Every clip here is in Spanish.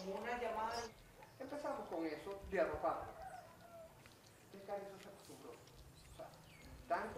como una llamada. Empezamos con eso de arroparlo. El carizo se acostumbró. O sea, tanto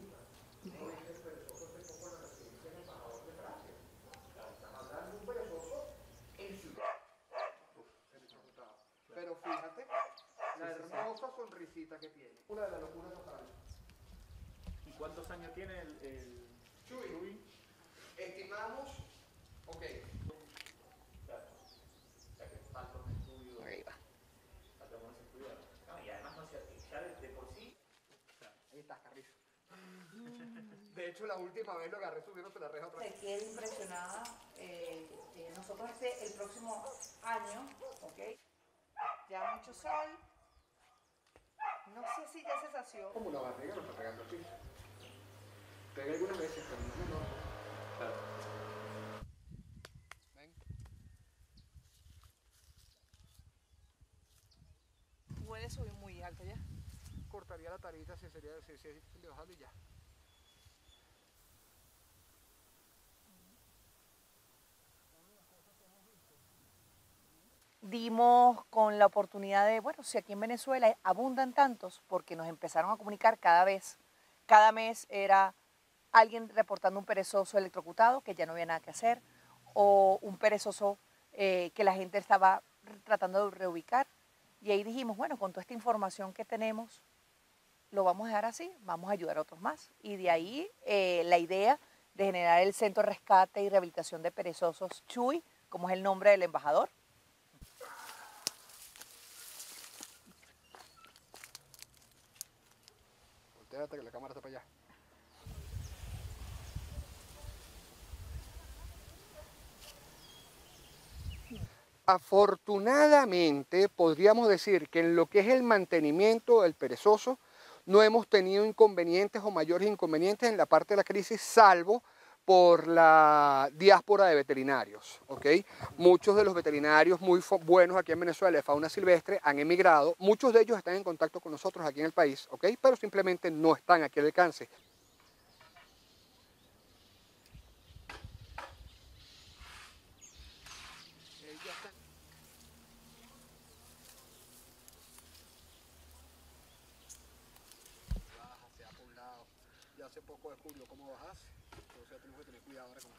pero fíjate la hermosa sonrisita que tiene. Una de las locuras totales. ¿Y cuántos años tiene el Chuy? Estimamos, ok. Claro. O sea que falta un estudio. Arriba. Falta un estudio. No, y además no se ya de por sí. Ahí está, Carrizo. De hecho, la última vez lo agarré subiéndose la reja otra vez. Se queda impresionada. Nosotros el próximo año, ¿ok? Ya mucho sol. No sé si ya se sació. Como una barriga lo está pegando así. Pega algunas veces, pero no es menor. Claro. Ven. Puede subir muy alto ya. Cortaría la tarita si sería si es difícil de bajarlo y ya. Dimos con la oportunidad de, bueno, si aquí en Venezuela abundan tantos, porque nos empezaron a comunicar cada vez, cada mes era alguien reportando un perezoso electrocutado, que ya no había nada que hacer, o un perezoso que la gente estaba tratando de reubicar. Y ahí dijimos, bueno, con toda esta información que tenemos, lo vamos a dejar así, vamos a ayudar a otros más. Y de ahí la idea de generar el Centro de Rescate y Rehabilitación de Perezosos Chuy, como es el nombre del embajador. Volteate que la cámara está para allá. Afortunadamente, podríamos decir que en lo que es el mantenimiento del perezoso, no hemos tenido inconvenientes o mayores inconvenientes en la parte de la crisis, salvo por la diáspora de veterinarios. ¿Okay? Muchos de los veterinarios muy buenos aquí en Venezuela de fauna silvestre han emigrado. Muchos de ellos están en contacto con nosotros aquí en el país, ¿okay? Pero simplemente no están aquí al alcance. Ya hace poco descubrió cómo bajas, entonces ya tenemos que tener cuidado ahora con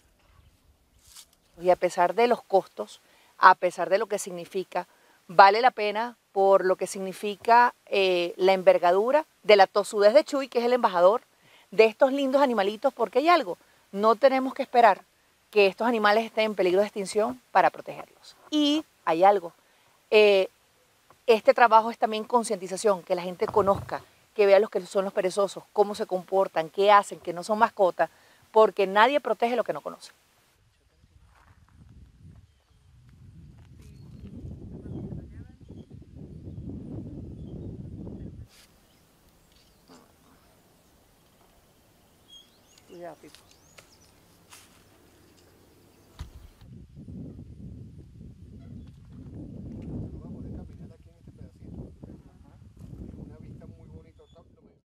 él. Y a pesar de los costos, a pesar de lo que significa, vale la pena por lo que significa la envergadura de la tosudez de Chuy, que es el embajador de estos lindos animalitos, porque hay algo, no tenemos que esperar que estos animales estén en peligro de extinción para protegerlos. Y hay algo, este trabajo es también concientización, que la gente conozca, que vea los que son los perezosos, cómo se comportan, qué hacen, que no son mascotas, porque nadie protege lo que no conoce. Cuidado, Pipo.